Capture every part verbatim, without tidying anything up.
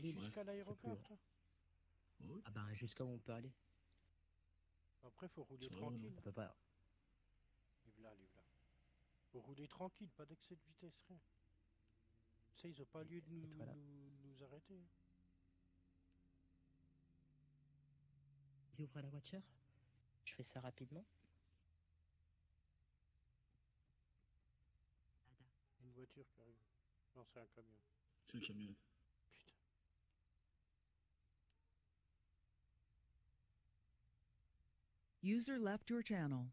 ville. jusqu'à C'est l'aéroport, plus... toi? Oui, Ah ben, jusqu'à où on peut aller. Après, faut rouler ça va, non. tranquille. On peut pas... Livre là, livre là. Faut rouler tranquille, pas d'excès de vitesse, rien. Ça, ils ont pas lieu de Et nous, toi là. nous, nous arrêter. Vas-y, ouvre la voiture. Je fais ça rapidement. Une voiture qui arrive. Non, c'est un camion. C'est le camionnette. Putain. User left your channel.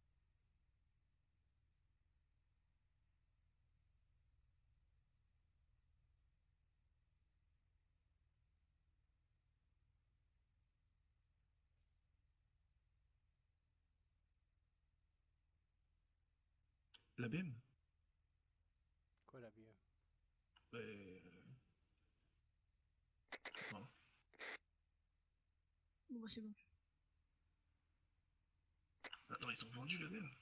La B M. Quoi, la bière? Euh... Voilà. Bon, bah, c'est bon. Attends, ils ont vendu la B M.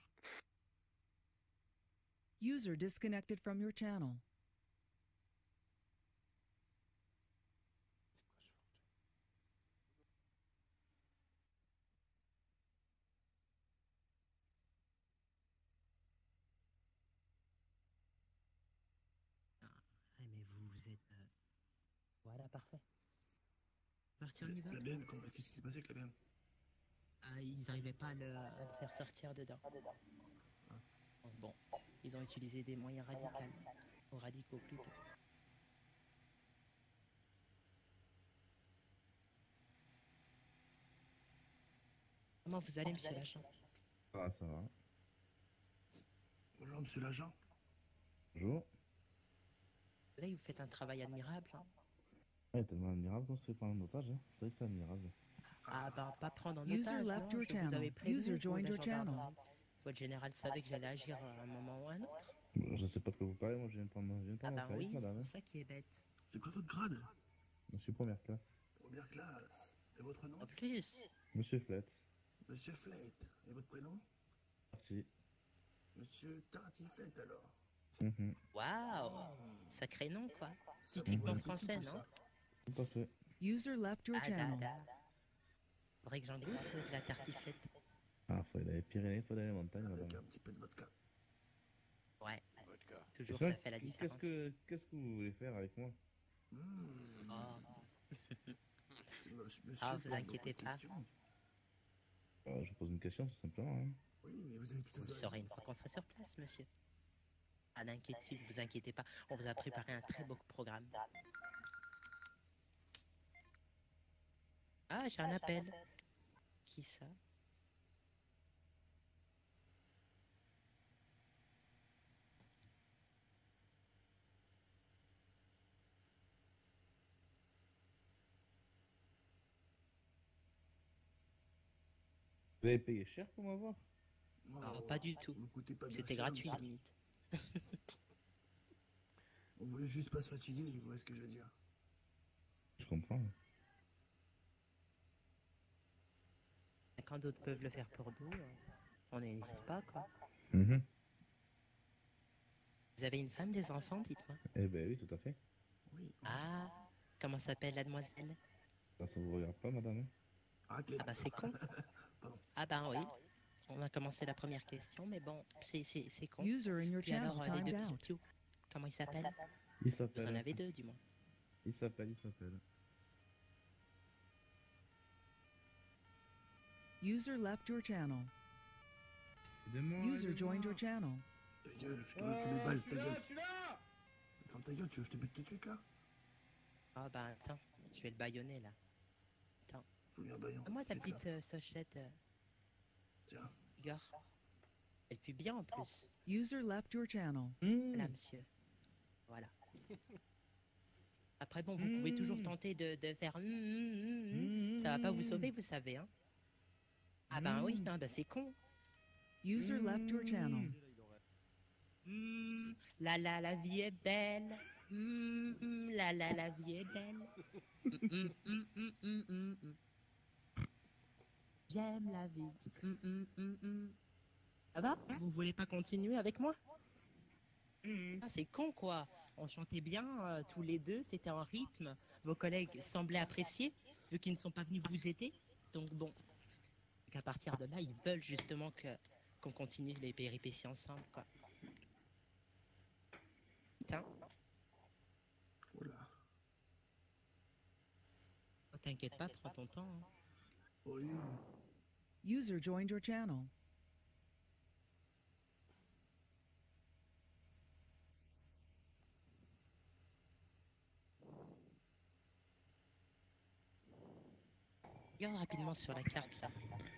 User disconnected from your channel. C'est quoi ce bordel? Ah, mais vous, vous êtes... euh, Voilà, parfait. Parti, on y va. La B M, comment- qu'est-ce qui s'est passé avec la B M? Ah, ils n'arrivaient pas à le, à le faire sortir dedans. Bon, ils ont utilisé des moyens radicaux. Ou radicaux plutôt. Comment vous allez, monsieur l'agent? Ah, ça va. Bonjour, monsieur l'agent. Bonjour. Là, vous faites un travail admirable. Hein. Ouais, tellement admirable qu'on se fait prendre en otage, hein. C'est vrai que c'est admirable. Ah ben, pas prendre en User otage, left non, your je vous channel. avais prévenu, User vous, joined la your channel. gendarmerie. Votre général savait que j'allais agir à un moment ou à un autre. Bon, je sais pas de quoi vous parlez, moi je viens de prendre, je viens de Ah prendre ben mon service, oui, madame. c'est hein. ça qui est bête. C'est quoi votre grade? Monsieur première classe. Première classe. Et votre nom? En plus, Monsieur Flett. Monsieur Flett. Et votre prénom? Parti. Monsieur Tartiflett, alors. Mhm. waouh, sacré nom quoi. Ça Typiquement pourrait être français, tout non? ça. Tout à fait. User left your Ah channel. dada. Faudrait que j'en goûte euh, de la tartiflette. Ah, faut aller dans les Pyrénées, faut aller dans les montagnes, Avec madame. un petit peu de vodka. Ouais, Vodka. toujours Sinon, ça fait la Qu'est-ce différence. que, qu'est-ce que vous voulez faire avec moi? Mmh. Oh. C'est monsieur, monsieur Ah, vous pose inquiétez beaucoup de pas. questions. Euh, Je vous pose une question, tout simplement. Hein. Oui, mais vous avez tout à Vous fait le saurez raison. une fois qu'on sera sur place, monsieur. Pas d'inquiétude, vous inquiétez pas. On vous a préparé un très beau programme. Ah, j'ai un appel. Qui ça? Vous avez payé cher pour m'avoir? Ah, Oh, pas du tout. vous coûtez pas bien C'était cher, gratuit, monsieur. limite. On voulait juste pas se fatiguer, vous voyez ce que je veux dire. Je comprends. Quand d'autres peuvent le faire pour nous, euh, on n'hésite pas, quoi. Mhm. Vous avez une femme, des enfants, dites-moi. Eh ben oui, tout à fait. Oui. Ah, comment s'appelle la demoiselle? Ça, ça vous regarde pas, madame? Raclette. Ah bah c'est con. Pardon. Ah bah oui. On a commencé la première question, mais bon, c'est c'est c'est con. User in your Puis channel alors, euh, les timed deux petits out. pious, comment ils s'appellent? Il Vous en s'appelle. avez deux, du moins. Il s'appelle, il s'appelle. User left your channel. Aidez-moi, User joined aidez-moi. your channel. Ta gueule, je te, je te mets balle, ta gueule. Ferme ta gueule, tu veux que je te bute tout de suite là? Ah bah attends, je vais le baïonner là. Faut bien baillant. Moi ta Vite, là. petite euh, sochette, euh, Tiens. Igor. Elle pue bien en plus. User left your channel. Mmh. Là, monsieur. Voilà. Après bon, vous pouvez toujours tenter de, de faire... hum, hum, hum, hum. Ça va pas vous sauver, vous savez, hein. Ah bah oui, hein, bah c'est con. User left your channel. Hum, la la, la vie est belle. Hum, hum, la la, la vie est belle. Hum, hum, hum, hum, hum, hum. J'aime la vie. Hum, hum, hum, hum. Ça va? Vous voulez pas continuer avec moi? Ah, c'est con quoi. On chantait bien euh, tous les deux, c'était en rythme. Vos collègues semblaient apprécier, vu qu'ils ne sont pas venus vous aider. Donc bon, qu'à partir de là, ils veulent justement que qu'on continue les péripéties ensemble, quoi. Putain, Oh là. oh, t'inquiète pas, prends ton temps. Hein. Oui. User joined your channel. Regarde rapidement sur la carte là.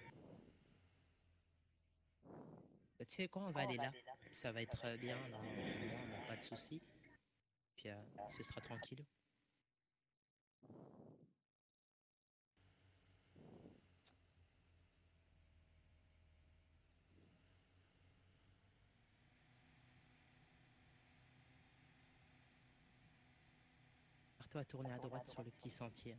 Bah, tu sais quoi, on va aller là. Ça va être euh, bien, là. On n'a pas de soucis. Puis euh, ce sera tranquille. Pars-toi à tourner à droite sur le petit sentier.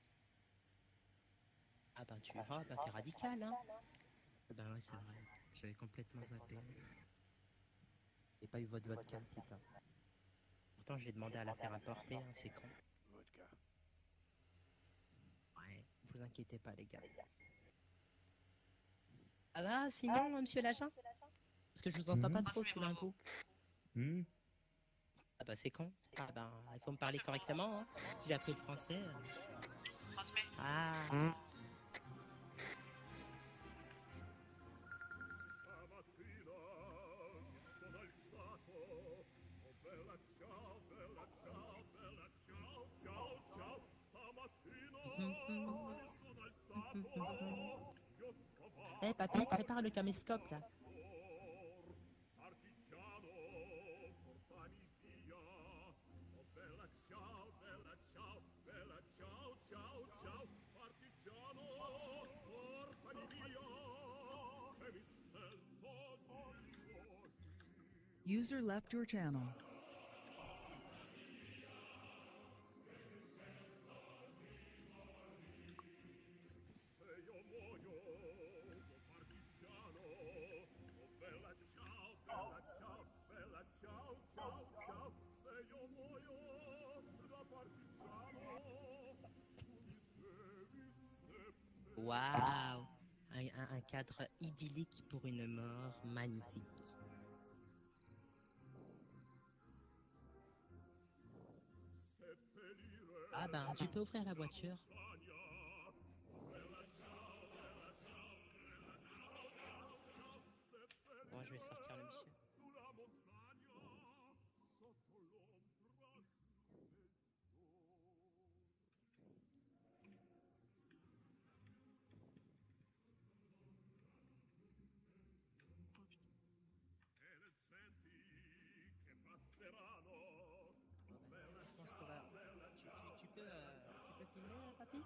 Ah ben tu ah, ben, t'es radical, hein. Ben ouais, c'est vrai. J'avais complètement zappé. J'ai pas eu votre vodka, putain. Pourtant, j'ai demandé à la faire importer, hein, c'est con. Vodka. Ouais, vous inquiétez pas, les gars. Ah bah, sinon, monsieur l'agent? Parce que je vous entends pas Mhm. trop tout d'un coup. Hmm. Ah bah, c'est con. Ah ben, il faut me parler correctement, hein. J'ai appris le français. euh. Ah. Eh papy, prépare le caméscope là. User left your channel. Waouh, un, un- un cadre idyllique pour une mort magnifique. Ah ben, tu peux ouvrir la voiture. Bon, je vais sortir le monsieur. Bon, ben, je pense qu'on va... Tu, tu- tu peux, euh, tu peux filmer, euh, papy?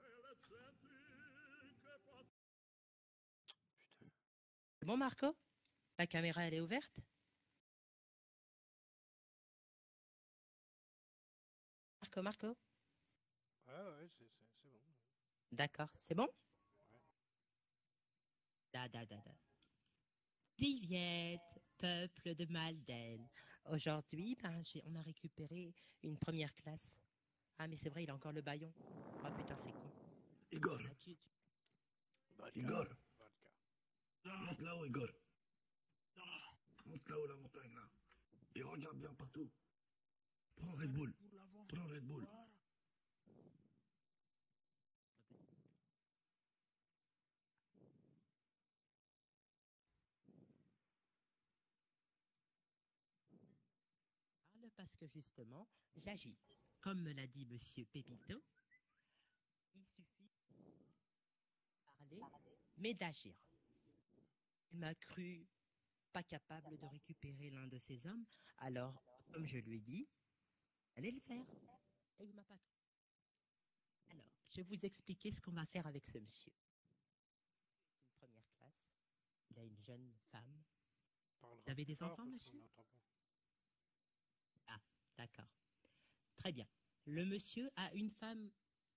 Putain. C'est bon, Marco? La caméra, elle est ouverte? Marco, Marco? Ouais, ouais, c'est c'est- c'est bon. D'accord, c'est bon? Ouais. Da, da, da, da. Viviette, peuple de Malden. Aujourd'hui, ben, j'ai- on a récupéré une première classe. Ah, mais c'est vrai, il a encore le baillon. Ah, putain, c'est con. Igor. Ah, tu- tu- Vodka. Igor. Vodka. Monte là-haut, Igor. Monte là-haut, la montagne, là. Et regarde bien partout. Prends Red Bull. Prends Red Bull. parle parce que justement, j'agis. Comme me l'a dit Monsieur Pépito, il suffit de parler, mais d'agir. Il m'a cru pas capable de récupérer l'un de ses hommes, alors, comme je lui ai dit, allez le faire. Et il m'a pas cru. Alors, je vais vous expliquer ce qu'on va faire avec ce monsieur. Une première classe, il a une jeune femme. Parlera Vous avez plus des fort enfants, parce monsieur? qu'on n'entend pas. Ah, d'accord. Très bien. Le monsieur a une femme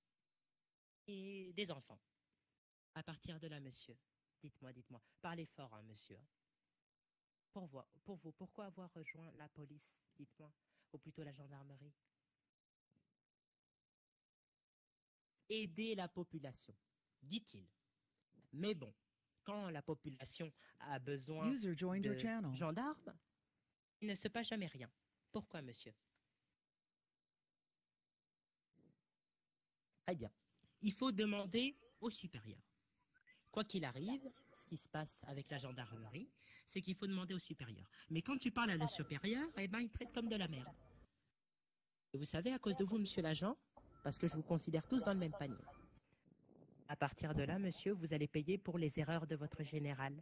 et des enfants. À partir de là, monsieur, dites-moi, dites-moi, parlez fort, hein, monsieur. Pour vous, pour vous, pourquoi avoir rejoint la police? Dites-moi. ou plutôt la gendarmerie. Aider la population, dit-il. Mais bon, quand la population a besoin User joined your de channel. gendarmes, il ne se passe jamais rien. Pourquoi, monsieur? Très bien. Il faut demander au supérieur. Quoi qu'il arrive, ce qui se passe avec la gendarmerie, c'est qu'il faut demander au supérieur. Mais quand tu parles à le supérieur, eh ben, il traite comme de la merde. Et vous savez, à cause de vous, monsieur l'agent, parce que je vous considère tous dans le même panier. À partir de là, monsieur, vous allez payer pour les erreurs de votre général.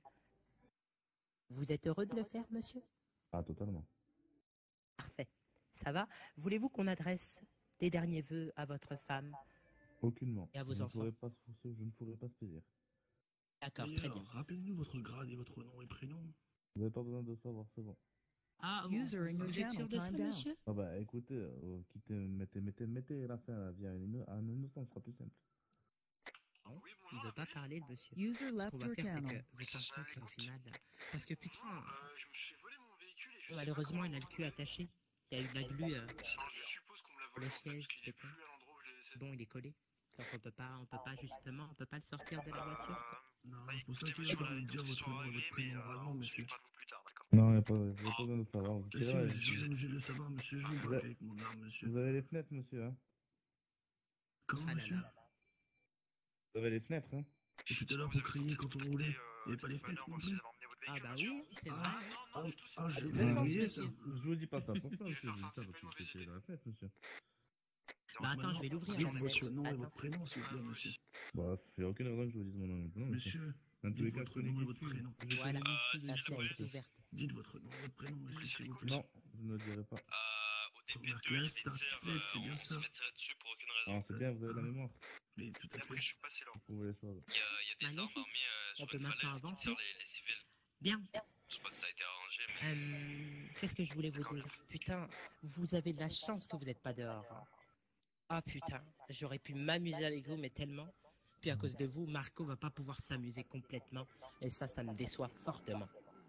Vous êtes heureux de le faire, monsieur? Ah, totalement. Parfait. Ça va? Voulez-vous qu'on adresse des derniers vœux à votre femme Aucunement. et à vos je, ne enfants? pourrais pas, ce- je ne pourrais pas ce plaisir. D'accord, très bien. D'ailleurs, rappelez-nous votre grade et votre nom et prénom. Vous n'avez pas besoin de savoir, c'est bon. Ah, vous, User in your vous êtes sûr channel de ça, timed out. monsieur? Ah bah écoutez, euh, quittez, mettez, mettez, mettez la fin là, via un, inno- un innocent, ce sera plus simple. Non, il veut pas parler, le monsieur. User Ce left qu'on va your faire, c'est que channel. vous pensez qu'au final... Parce que putain, Euh, je me suis volé mon véhicule et je sais malheureusement, pas il a le cul attaché. Il y a eu de la glu euh, comment- Alors, je suppose qu'on me l'a volé le en fait, siège, parce qu'il c'est est con. plus à l'endroit où je l'ai laissé. Bon, il est collé. Donc on peut pas, on peut pas justement, on peut pas le sortir de la voiture. quoi. Non, Bah, c'est pour ça écoutez, qu'il va monsieur, falloir voilà, nous dire une votre histoire nom et votre réglée, prénom mais, euh, oralement, on monsieur. se parle plus tard, d'accord. Non, il n'y a pas, vous avez pas besoin de savoir. Vous Et tirez si là, vous et- êtes jamais obligé de le savoir, monsieur, je vous Vous braque avez- avec mon arme, monsieur. vous avez les fenêtres, monsieur, hein. Comment, Ah là monsieur? là. Vous avez les fenêtres, hein. Et tout à l'heure, Vous vous avez criez tenté quand de on roulait. contacter, Il n'y avait pas les euh, fenêtres non merci plus? d'avoir emmené votre Ah véhicule, bah monsieur. oui, c'est Ah, vrai. Non, non, ah, du tout, c'est ah, pas j'ai du tout. le bien sens, oublié monsieur. ça. Je vous dis pas ça pour ça, Je vais monsieur. faire Je ça, dis ça c'est parce pas une que mauvaise c'est idée. la fenêtre, monsieur. Bah attends, je vais Maintenant, l'ouvrir dites la votre fenêtre. nom et Attends. votre prénom, s'il vous plaît, monsieur. Bah, il n'y a aucune raison que je vous dise mon nom maintenant, monsieur. Monsieur, Dans tous dites les cas, je votre connais nom et qui votre je suis. prénom. Je Voilà, connais qui je la suis, fenêtre est monsieur. ouverte. Dites votre nom et votre prénom, monsieur, Monsieur s'il vous Nico, plaît. Non, je ne le dirai pas. Euh, au Première D P deux, classe, il Star était Tiflet, c'est bien on ça. se fait tirer dessus pour aucune Ah, raison. c'est bien, vous avez la Ah. mémoire. Mais tout à Et après, fait. je suis passé là. Vous pouvez les choses. Il y a, il y a des armes Magnifique. armées euh, On sur peut une maintenant falaise qui avancer. tirent les, les civils. Bien. Je sais pas si ça a été arrangé, mais... Euh, Qu'est-ce que je voulais vous dire? Putain, vous avez de la chance que vous n'êtes pas dehors. hein. Ah putain, j'aurais pu m'amuser avec vous, mais tellement. Puis à cause de vous, Marco va pas pouvoir s'amuser complètement. Et ça, ça me déçoit fortement.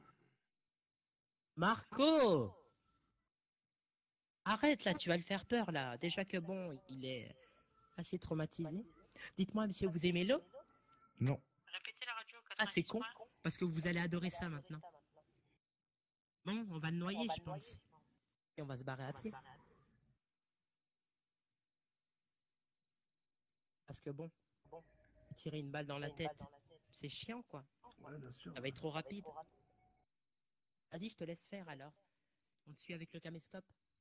Marco! Arrête là, tu vas le faire peur là. Déjà que bon, il est assez traumatisé. Dites-moi, monsieur, vous aimez l'eau? Non. Répétez la radio. Ah, c'est con, parce que vous allez adorer ça maintenant. Bon, on va le noyer, je pense. Et on va se barrer à pied. Parce que bon, tirer une balle dans la tête, c'est chiant quoi. Ouais, bien sûr. Ça va être trop rapide. Vas-y, je te laisse faire alors. On te suit avec le caméscope.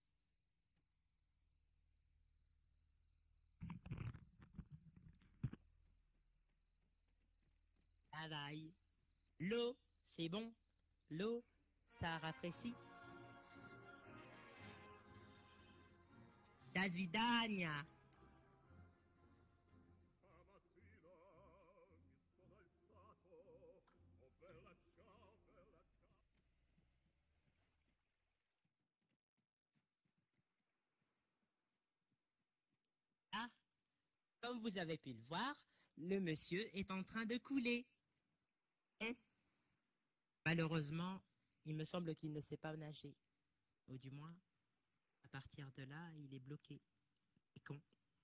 Travail. L'eau, c'est bon. L'eau, ça rafraîchit. Das vidania. Ah, comme vous avez pu le voir, le monsieur est en train de couler. Hein? Malheureusement, il me semble qu'il ne sait pas nager. Ou du moins, à partir de là, il est bloqué. C'est con.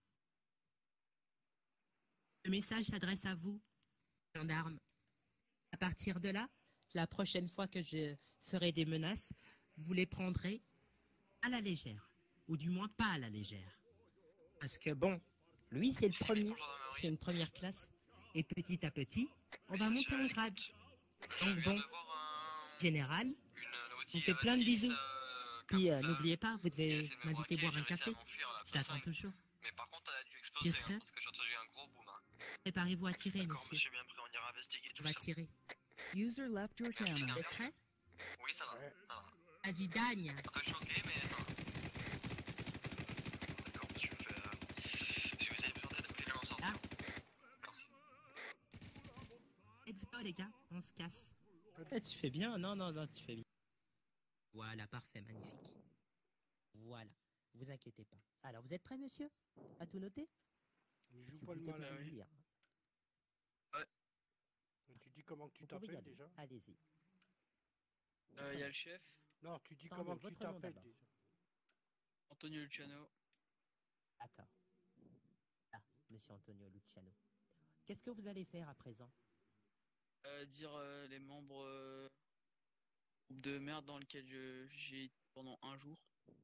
Le message s'adresse à vous, gendarme. À partir de là, la prochaine fois que je ferai des menaces, vous les prendrez à la légère. Ou du moins pas à la légère. Parce que bon, lui c'est le premier, c'est une première classe. Et petit à petit, on va monter en grade. Donc bon, général, je vous fais plein de bisous. Puis euh, n'oubliez pas, vous devez m'inviter boire un café. Je t'attends toujours. Mais par contre, elle a dû exploser, Sur ce, hein, parce que j'ai entendu un gros boom. Hein. préparez-vous à tirer, D'accord, monsieur. monsieur, bien prêt, on ira investiguer On tout va ça. tirer. User left your channel. Vous êtes prêts? Oui, ça va, Ouais. ça va. Vas-y, dagne. Un peu choqué, mais ça va. D'accord, monsieur, fait, euh, si vous avez besoin d'aide, appelez-le en sortant. Ah. Merci. Let's go, les gars, on se casse. Eh, tu fais bien, non, non, non, tu fais bien. Voilà, parfait, magnifique. Voilà, vous inquiétez pas. Alors, vous êtes prêts, monsieur? À tout noter? Il Je joue suis pas le plutôt malin. bien lire. Tu dis comment que tu Vous pouvez y t'appelles aller. déjà? Allez-y. Il y a le chef. Non, tu dis Attendez, comment que tu votre nom t'appelles d'abord. déjà? Antonio Luciano. D'accord. Ah, monsieur Antonio Luciano. Qu'est-ce que vous allez faire à présent? Euh, dire euh, les membres euh, groupe de merde dans lequel je- j'ai été pendant un jour.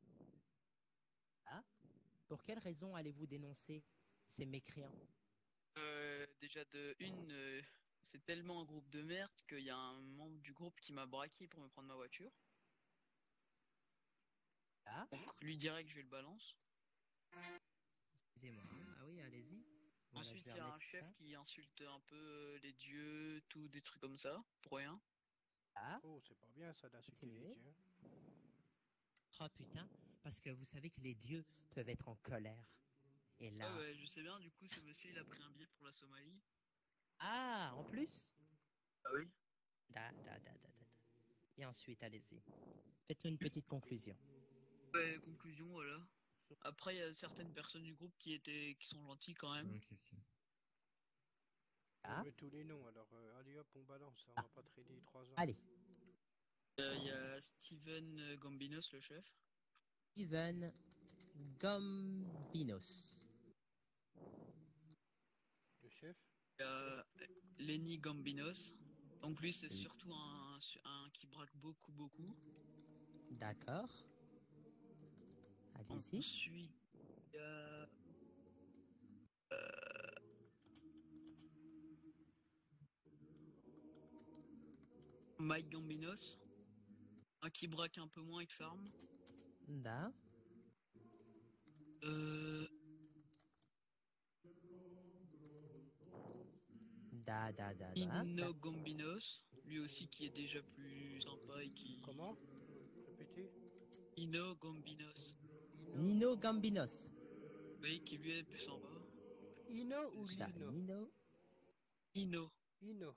Ah, pour quelle raison allez-vous dénoncer ces mécréants? Euh, déjà de une, euh, c'est tellement un groupe de merde qu'il y a un membre du groupe qui m'a braqué pour me prendre ma voiture. Ah, Donc lui direct je le balance. excusez-moi. Ah oui, allez-y. Voilà, je Ensuite vais il y a un remettre chef ça. qui insulte un peu euh, les dieux, tout des trucs comme ça, pour rien. Ah, Oh, c'est pas bien ça d'insulter les continuez. dieux. Oh putain, parce que vous savez que les dieux peuvent être en colère. Et Ah là... ouais, je sais bien, du coup ce monsieur il a pris un billet pour la Somalie. Ah, en plus? Ah oui. Da, da, da, da, da, da. Et ensuite, allez-y. Faites-nous une petite conclusion. Ouais, conclusion, voilà. Après il y a certaines personnes du groupe qui étaient qui sont gentilles quand même. Ok, ok. On Ah, veut tous les noms, alors euh, allez hop, on balance, ça, on Ah. va pas traîner trois ans. allez. Euh, Il y a Steven euh, Gambinos, le chef. Steven Gambinos. Le chef? Il y a Lenny Gambinos. Donc lui c'est Oui. surtout un, un qui braque beaucoup beaucoup. D'accord. Allez-y. Ensuite il y a euh, Mike Gambinos. Un qui braque un peu moins et qui ferme. Da, Euh, da, da, da, da. Ino Gambinos. Lui aussi qui est déjà plus sympa et qui... Comment? Répétez. Ino Gambinos. Ino. Nino Gambinos. Oui, qui lui est plus sympa. Ino ou Da, Lino? Nino. Ino. Ino.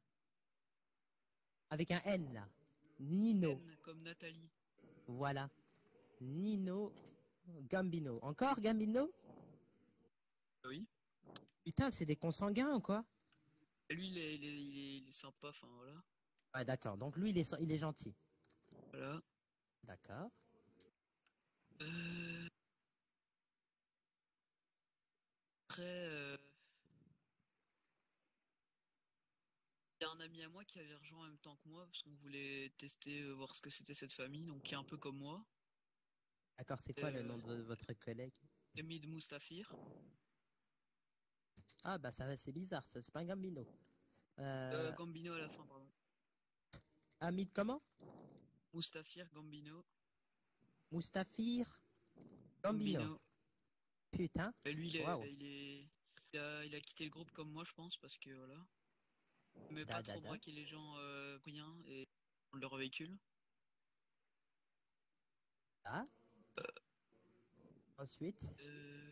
Avec un N là. Nino. N comme Nathalie. Voilà. Nino Gambino. Encore Gambino? Ah oui. Putain, c'est des consanguins ou quoi? Et lui, il est, il est, il est, il est sympa, enfin voilà. Ah d'accord, donc lui il est, il est gentil. Voilà. D'accord. Euh... Après, euh... il y a un ami à moi qui avait rejoint en même temps que moi parce qu'on voulait tester, euh, voir ce que c'était cette famille, donc qui est un peu comme moi. D'accord, c'est quoi le Euh, nom de votre collègue? Hamid Moustafir. Ah bah ça c'est bizarre, ça c'est pas un Gambino. Euh, Euh, Gambino à la fin, pardon. Hamid comment? Moustafir, Gambino. Moustafir Gambino. Gambino. Putain. Et lui, il est, Waouh. il est, il a, il a quitté le groupe comme moi, je pense, parce que voilà. Mais Da, pas da, trop da. braquer les gens euh, pour rien et prendre leur véhicule. Ah. Ensuite, Euh...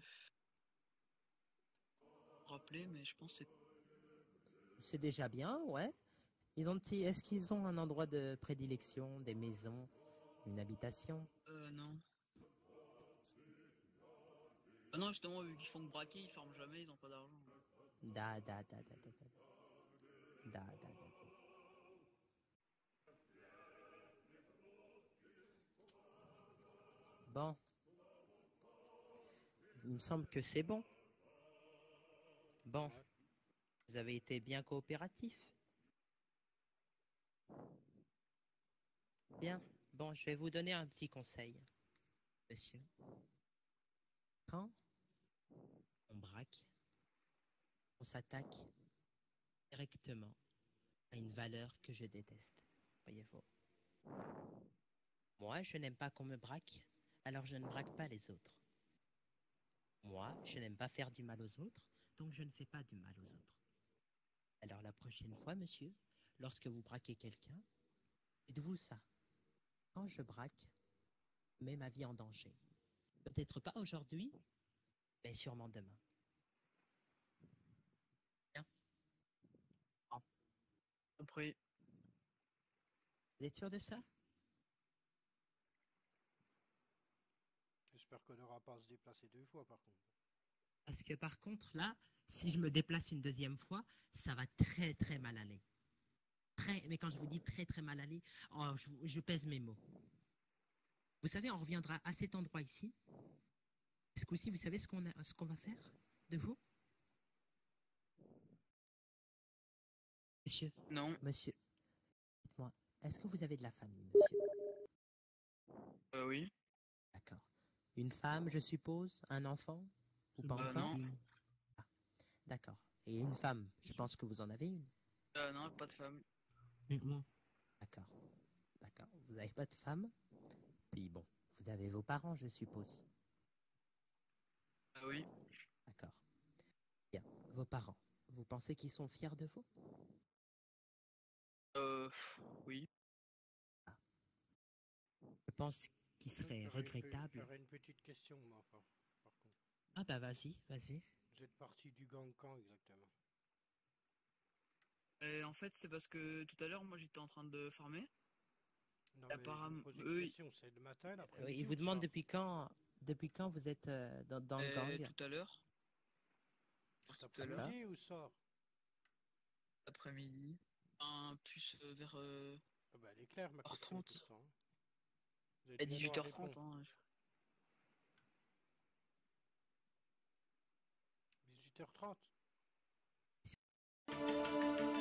Rappeler, mais je pense que c'est... c'est déjà bien, ouais. Ils ont petit. Est-ce qu'ils ont un endroit de prédilection, des maisons, une habitation? Euh, non. Ah non, justement, vu qu'ils font que braquer, ils ferment jamais, ils n'ont pas d'argent. Da, da, da, da, da, da. Da, da, da, da. Bon. Il me semble que c'est bon. Bon. Ouais. Vous avez été bien coopératif. Bien. Bon, je vais vous donner un petit conseil, monsieur. Quand on braque, on s'attaque directement à une valeur que je déteste. Voyez-vous. Moi, je n'aime pas qu'on me braque, alors je ne braque pas les autres. Moi, je n'aime pas faire du mal aux autres, donc je ne fais pas du mal aux autres. Alors la prochaine fois, monsieur, lorsque vous braquez quelqu'un, dites-vous ça. Quand je braque, je mets ma vie en danger. Peut-être pas aujourd'hui, mais sûrement demain. Bien. Bon. Compris. Vous êtes sûr de ça? J'espère qu'on n'aura pas à se déplacer deux fois par contre. Parce que par contre, là, si je me déplace une deuxième fois, ça va très très mal aller. Très, mais quand je vous dis très très mal aller, oh, je, je pèse mes mots. Vous savez, on reviendra à cet endroit ici. Est-ce que aussi, vous savez ce qu'on a, ce qu'on va faire de vous? Monsieur, Non. monsieur, dites-moi, est-ce que vous avez de la famille, monsieur? Euh, oui. D'accord. Une femme, je suppose, un enfant? Ou C'est pas bon, Euh, encore? non. D'accord. Et une femme, je pense que vous en avez une. Euh, non, pas de femme. Uniquement. D'accord. D'accord. Vous n'avez pas de femme? Puis bon, vous avez vos parents, je suppose. Euh, oui. D'accord. Bien. Vos parents, vous pensez qu'ils sont fiers de vous? Euh, oui. Je pense qu'il serait J'aurais une pe- regrettable. J'aurais une petite question, moi, par, par contre. Ah bah vas-y, vas-y. Vous êtes parti du gang quand exactement? Et en fait, c'est parce que tout à l'heure, moi, j'étais en train de farmer. Non, mais je Apparemment, vous pose une eux, ils- question, c'est le matin, Euh, l'après-midi il ou vous le demande soir? depuis quand, depuis quand vous êtes euh, dans, dans le euh, gang? tout à l'heure, Cet tout à l'heure, après-midi ou le soir? après-midi, un plus euh, vers euh, Ah bah, elle est claire, ma question, tout le heure trente, temps. Hein. Vous avez à bien droit dix-huit à heures trente. répondre. Hein. dix-huit heures trente?